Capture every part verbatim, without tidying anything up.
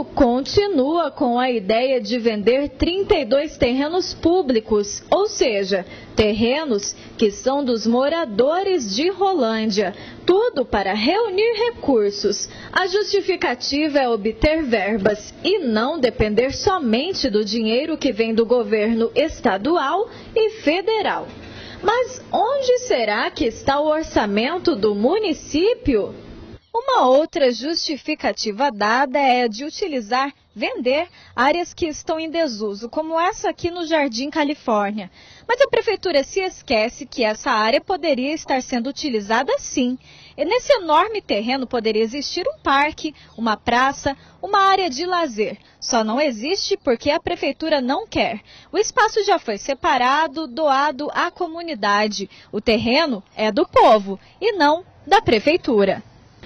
continua com a ideia de vender trinta e dois terrenos públicos, ou seja, terrenos que são dos moradores de Rolândia, tudo para reunir recursos. A justificativa é obter verbas e não depender somente do dinheiro que vem do governo estadual e federal. Mas onde será que está o orçamento do município? Uma outra justificativa dada é a de utilizar, vender áreas que estão em desuso, como essa aqui no Jardim Califórnia. Mas a prefeitura se esquece que essa área poderia estar sendo utilizada sim. E nesse enorme terreno poderia existir um parque, uma praça, uma área de lazer. Só não existe porque a prefeitura não quer. O espaço já foi separado, doado à comunidade. O terreno é do povo e não da prefeitura.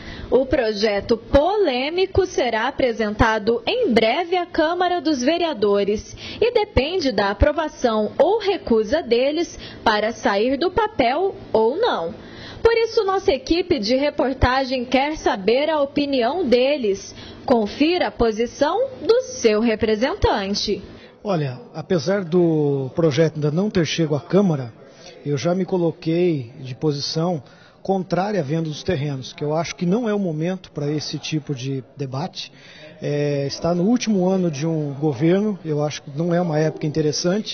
O projeto polêmico será apresentado em breve à Câmara dos Vereadores e depende da aprovação ou recusa deles para sair do papel ou não. Por isso, nossa equipe de reportagem quer saber a opinião deles. Confira a posição do seu representante. Olha, apesar do projeto ainda não ter chegado à Câmara, eu já me coloquei de posição contrária à venda dos terrenos, que eu acho que não é o momento para esse tipo de debate. É, está no último ano de um governo, eu acho que não é uma época interessante,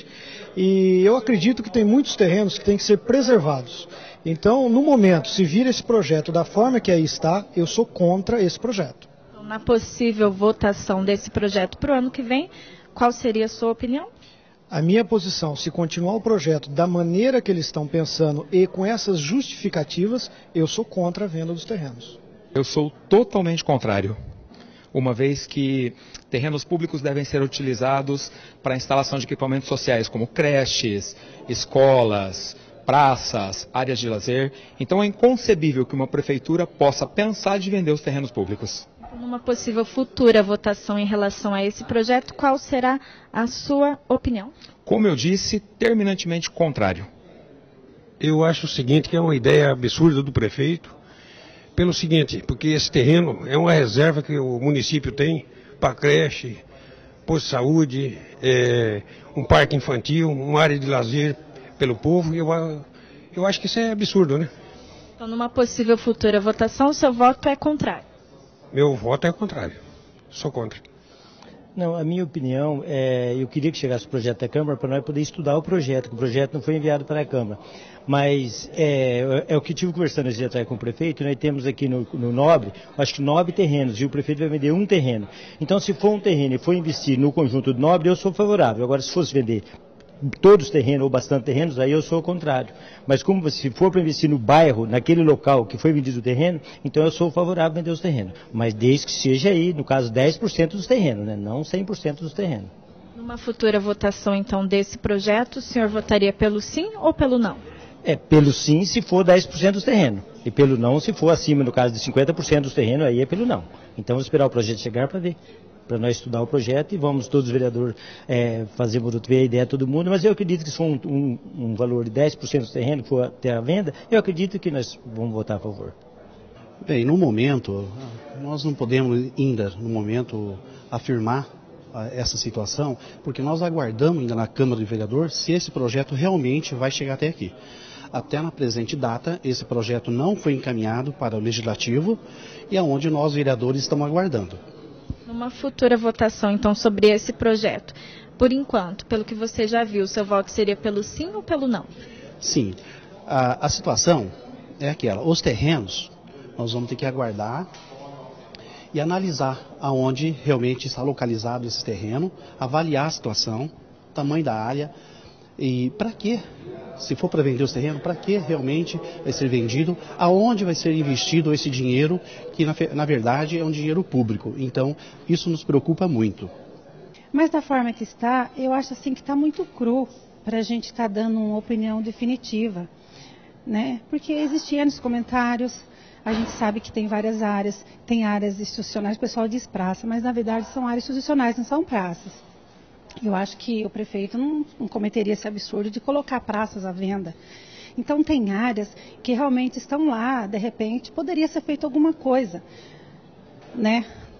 e eu acredito que tem muitos terrenos que têm que ser preservados. Então, no momento, se vir esse projeto da forma que aí está, eu sou contra esse projeto. Na possível votação desse projeto para o ano que vem, qual seria a sua opinião? A minha posição, se continuar o projeto da maneira que eles estão pensando e com essas justificativas, eu sou contra a venda dos terrenos. Eu sou totalmente contrário, uma vez que terrenos públicos devem ser utilizados para a instalação de equipamentos sociais, como creches, escolas, praças, áreas de lazer. Então é inconcebível que uma prefeitura possa pensar de vender os terrenos públicos. Numa possível futura votação em relação a esse projeto, qual será a sua opinião? Como eu disse, terminantemente contrário. Eu acho o seguinte, que é uma ideia absurda do prefeito, pelo seguinte, porque esse terreno é uma reserva que o município tem para creche, posto de saúde, é, um parque infantil, uma área de lazer pelo povo, e eu, eu acho que isso é absurdo, né? Então, numa possível futura votação, o seu voto é contrário? Meu voto é contrário. Sou contra. Não, a minha opinião, é, eu queria que chegasse o projeto da Câmara para nós poder estudar o projeto, que o projeto não foi enviado para a Câmara. Mas é, é o que eu tive conversando esse dia atrás com o prefeito, nós temos aqui no, no Nobre, acho que nove terrenos, e o prefeito vai vender um terreno. Então, se for um terreno e for investir no conjunto do Nobre, eu sou favorável. Agora, se fosse vender todos os terrenos ou bastante terrenos, aí eu sou o contrário. Mas como se for para investir no bairro, naquele local que foi vendido o terreno, então eu sou favorável a vender os terrenos. Mas desde que seja aí, no caso, dez por cento dos terrenos, né? Não cem por cento dos terrenos. Numa futura votação, então, desse projeto, o senhor votaria pelo sim ou pelo não? É, pelo sim se for dez por cento dos terrenos. E pelo não se for acima, no caso de cinquenta por cento dos terrenos, aí é pelo não. Então vamos esperar o projeto chegar para ver. Para nós estudar o projeto e vamos todos os vereadores é, fazer ver a ideia de todo mundo, mas eu acredito que se for um, um, um valor de dez por cento do terreno que for até a venda, eu acredito que nós vamos votar a favor. Bem, no momento, nós não podemos ainda, no momento, afirmar ah, essa situação, porque nós aguardamos ainda na Câmara de Vereadores se esse projeto realmente vai chegar até aqui. Até na presente data, esse projeto não foi encaminhado para o Legislativo e é onde nós, vereadores, estamos aguardando. Numa futura votação, então, sobre esse projeto, por enquanto, pelo que você já viu, seu voto seria pelo sim ou pelo não? Sim. A, a situação é aquela. Os terrenos, nós vamos ter que aguardar e analisar aonde realmente está localizado esse terreno, avaliar a situação, tamanho da área e para quê? Se for para vender os terrenos, para que realmente vai ser vendido, aonde vai ser investido esse dinheiro, que na, na verdade é um dinheiro público. Então, isso nos preocupa muito. Mas da forma que está, eu acho assim que está muito cru para a gente estar tá dando uma opinião definitiva, né? Porque existiam nos comentários, a gente sabe que tem várias áreas, tem áreas institucionais, o pessoal diz praça, mas na verdade são áreas institucionais, não são praças. Eu acho que o prefeito não, não cometeria esse absurdo de colocar praças à venda. Então tem áreas que realmente estão lá, de repente poderia ser feito alguma coisa, né?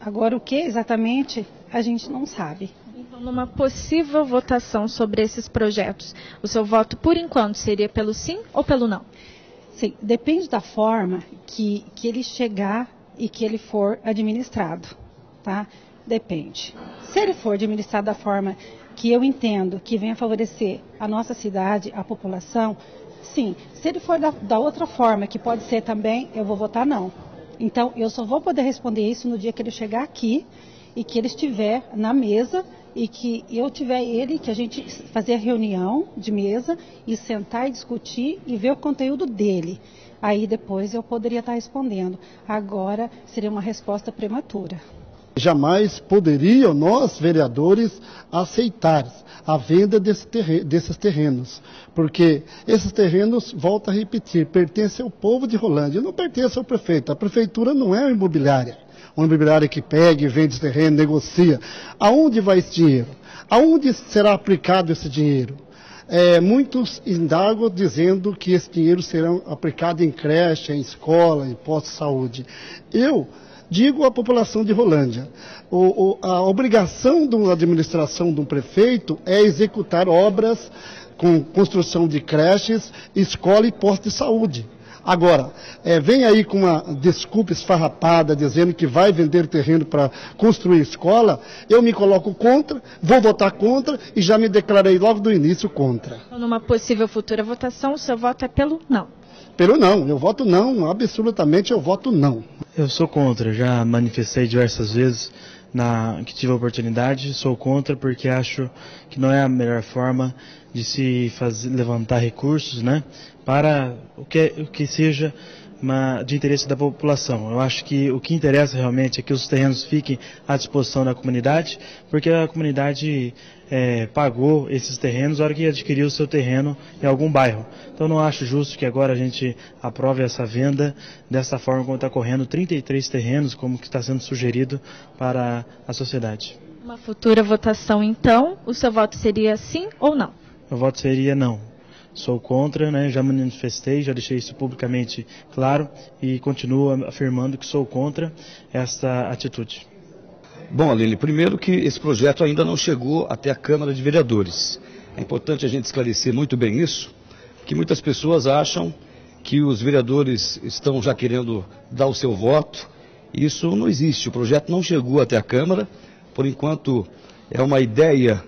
Agora, o que exatamente, a gente não sabe. Então, numa possível votação sobre esses projetos, o seu voto, por enquanto, seria pelo sim ou pelo não? Sim, depende da forma que, que ele chegar e que ele for administrado, tá? Depende. Se ele for administrado da forma que eu entendo que venha favorecer a nossa cidade, a população, sim. Se ele for da, da outra forma, que pode ser também, eu vou votar não. Então, eu só vou poder responder isso no dia que ele chegar aqui e que ele estiver na mesa e que eu tiver ele, que a gente fazer a reunião de mesa e sentar e discutir e ver o conteúdo dele. Aí depois eu poderia estar respondendo. Agora seria uma resposta prematura. Jamais poderiam nós, vereadores, aceitar a venda desse terre- desses terrenos, porque esses terrenos, volto a repetir, pertencem ao povo de Rolândia, não pertencem ao prefeito. A prefeitura não é uma imobiliária, uma imobiliária que pega e vende esse terreno, negocia. Aonde vai esse dinheiro? Aonde será aplicado esse dinheiro? É, muitos indagam dizendo que esse dinheiro será aplicado em creche, em escola, em posto de saúde. Eu digo à população de Rolândia, o, o, a obrigação de uma administração de um prefeito é executar obras com construção de creches, escola e posto de saúde. Agora, é, vem aí com uma desculpa esfarrapada, dizendo que vai vender terreno para construir escola, eu me coloco contra, vou votar contra e já me declarei logo do início contra. Numa possível futura votação, o seu voto é pelo não? Pelo não, eu voto não, absolutamente eu voto não. Eu sou contra, já manifestei diversas vezes na, que tive a oportunidade, sou contra porque acho que não é a melhor forma de se fazer, levantar recursos, né, para o que, o que seja uma, de interesse da população. Eu acho que o que interessa realmente é que os terrenos fiquem à disposição da comunidade, porque a comunidade é, pagou esses terrenos na hora que adquiriu o seu terreno em algum bairro. Então não acho justo que agora a gente aprove essa venda dessa forma como está correndo trinta e três terrenos, como que está sendo sugerido para a sociedade. Uma futura votação, então, o seu voto seria sim ou não? Meu voto seria não. Sou contra, né? Já manifestei, já deixei isso publicamente claro e continuo afirmando que sou contra essa atitude. Bom, Aline, primeiro que esse projeto ainda não chegou até a Câmara de Vereadores. É importante a gente esclarecer muito bem isso, que muitas pessoas acham que os vereadores estão já querendo dar o seu voto. Isso não existe, o projeto não chegou até a Câmara, por enquanto é uma ideia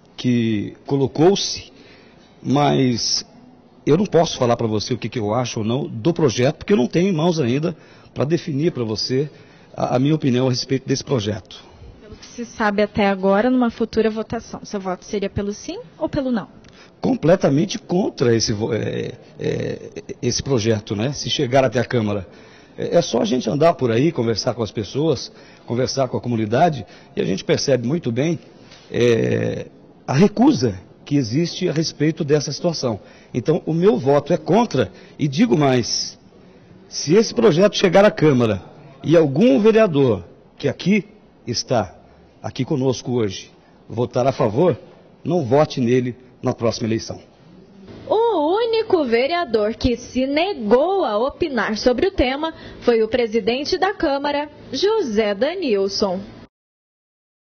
que colocou-se, mas eu não posso falar para você o que, que eu acho ou não do projeto, porque eu não tenho em mãos ainda para definir para você a, a minha opinião a respeito desse projeto. Pelo que se sabe até agora, numa futura votação, seu voto seria pelo sim ou pelo não? Completamente contra esse, é, é, esse projeto, né? Se chegar até a Câmara. É, é só a gente andar por aí, conversar com as pessoas, conversar com a comunidade, e a gente percebe muito bem é, a recusa que existe a respeito dessa situação. Então, o meu voto é contra, e digo mais, se esse projeto chegar à Câmara e algum vereador que aqui está, aqui conosco hoje, votar a favor, não vote nele na próxima eleição. O único vereador que se negou a opinar sobre o tema foi o presidente da Câmara, José Danilson.